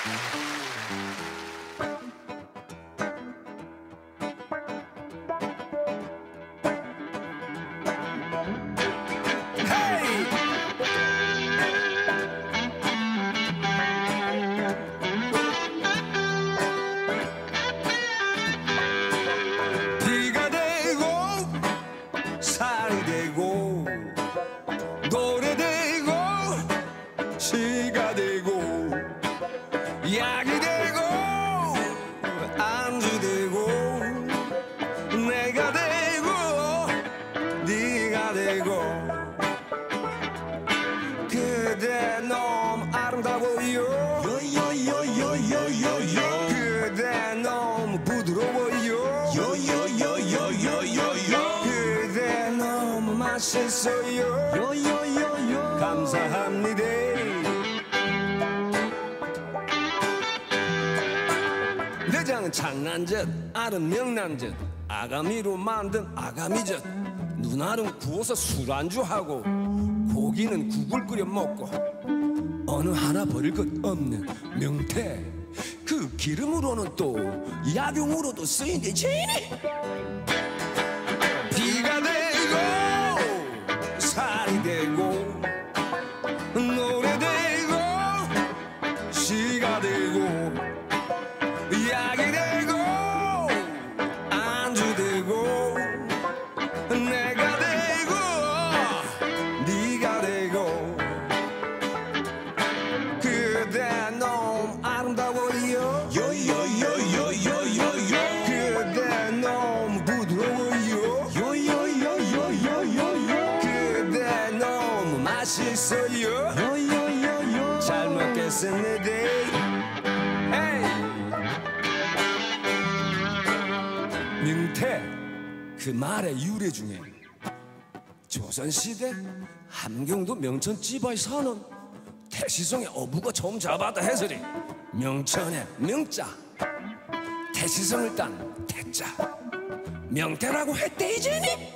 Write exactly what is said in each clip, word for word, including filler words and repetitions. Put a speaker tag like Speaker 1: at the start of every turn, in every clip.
Speaker 1: 비가 되고 살이 되고 노래되고 시가 되고 약이 되고 안주 되고 내가 되고 네가 되고 그대 너무 아름다워요 요요요요요요요 그대 너무 부드러워요 요요요요요요요 그대 너무 맛있어요 요요요요 감사합니다. 내장은 장난젓 알은 명란젓 아가미로 만든 아가미젓 눈알은 구워서 술안주하고 고기는 국을 끓여 먹고 어느 하나 버릴 것 없는 명태 그 기름으로는 또 약용으로도 쓰인대지. 비가 되고 살이 되고 노래되고 시가 되고 약이 되고 안주 되고 내가 되고 네가 되고 그대 너무 아름다워요 요요요요요요요 그대 너무 부드러워요 요요요요요요요 그대 너무 맛있어요 요요요요 잘 먹겠습니다. 명태 그 말의 유래 중에 조선시대 함경도 명천 찌바에 사는 태시성의 어부가 처음 잡았다 해서리 명천의 명자 태시성을 딴 태자 명태라고 했대 이제니.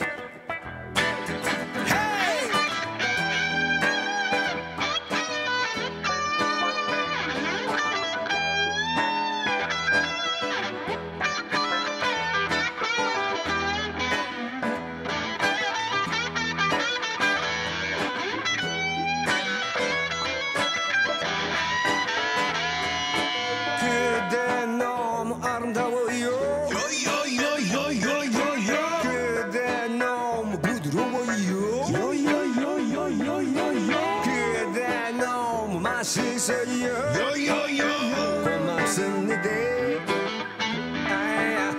Speaker 1: 그대 너무 아름다워요 요요요요요요 그대 너무 부드러워요 요요요요요요요 그대 너무 맛있어요 요요요 고맙습니다. 아야.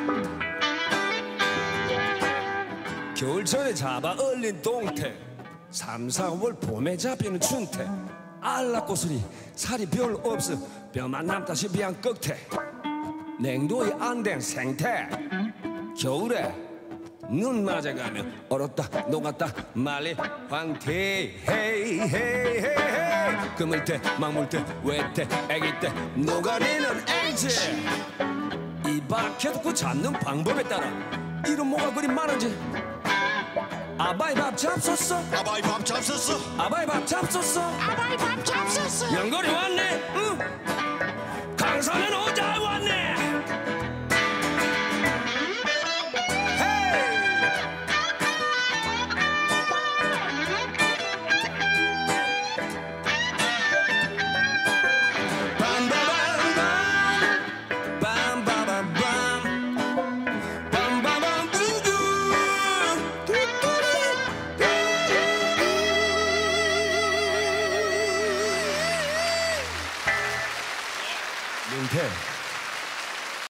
Speaker 1: 겨울철에 잡아 얼린 동태 삼, 사월 봄에 잡히는 춘태 알락고슬이 살이 별로 없어 뼈만 남다시피 한 꺽태 냉도에 안 된 생태 겨울에 눈 맞아가면 얼었다 녹았다 말리 황태 헤이 헤이 헤이 헤이 그물태 막물태 외태 애기태 녹아내는 앵채 이 밖에도 그 잡는 방법에 따라 이런 뭐가 그리 많은지 아바이 밥 잡섰어
Speaker 2: 아바이 밥 잡섰어
Speaker 1: 아바이 밥 잡섰어
Speaker 2: 아바이 밥 잡섰어
Speaker 1: 연거리 왔네 응 강산은 오자 왔네 헤이 빰바밤밤 빰바밤밤 빰바밤 두두 명태